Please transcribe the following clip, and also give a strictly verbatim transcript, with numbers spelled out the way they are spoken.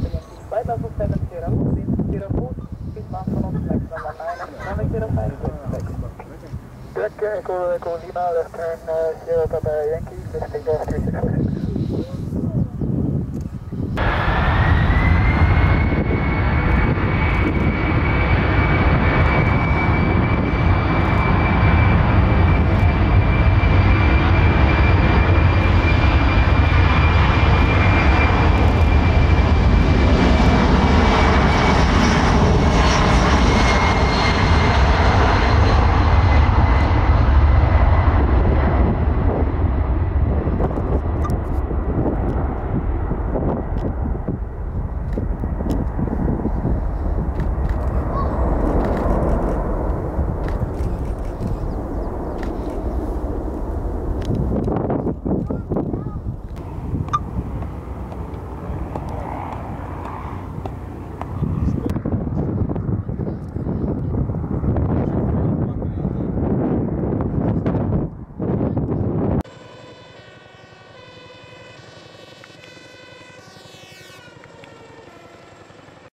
Delta Delta seven zero, wind zero four, speed one from maximum one nine, runway zero five, Direct Echo Echo Lima, left turn uh, zero Papa Yankee, visiting Golf three six four six. You